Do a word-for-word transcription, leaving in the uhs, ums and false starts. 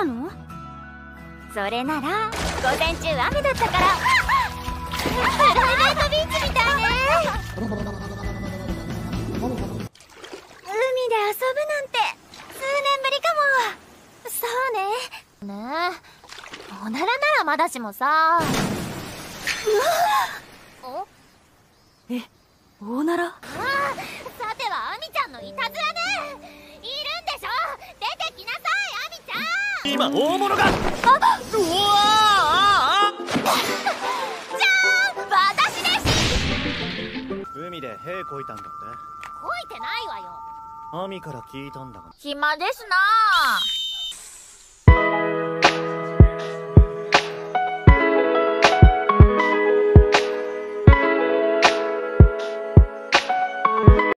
の？それなら午前中雨だったからプライベートビーチみたいね。海で遊ぶなんて数年ぶりかも。そうね。ねえ、おならならまだしもさ。おえ、おなら？ ああ、さてはアミちゃんのいたずらね。いるんでしょ。出てきなさい、アミちゃん。 今大物が。あ、うわあじゃーん、私です。 海で兵こいたんだって。 こいてないわよ。 アミから聞いたんだが。 暇ですなあ。